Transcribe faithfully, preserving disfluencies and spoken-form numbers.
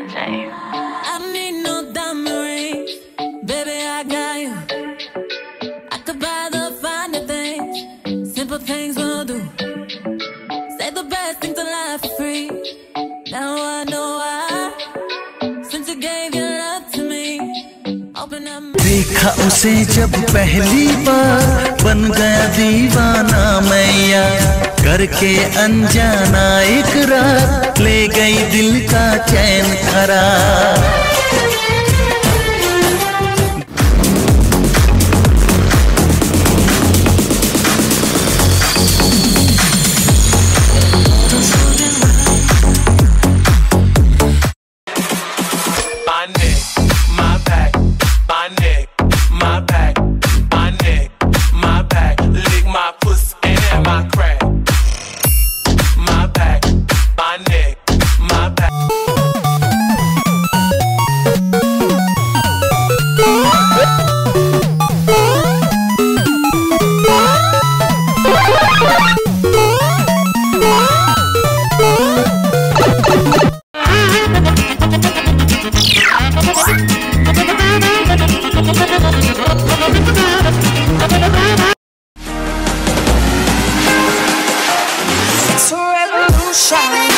James. I need no diamond rings, baby, I got you. I could buy the finer things, simple things will do. Say the best things to life for free. Now I know why, since you gave your love to me. Open up. देखा उसे जब पहली बार बन गया दीवाना मैया, करके अनजाना इकरार ले गई दिल का चैन करार। It's a revolution.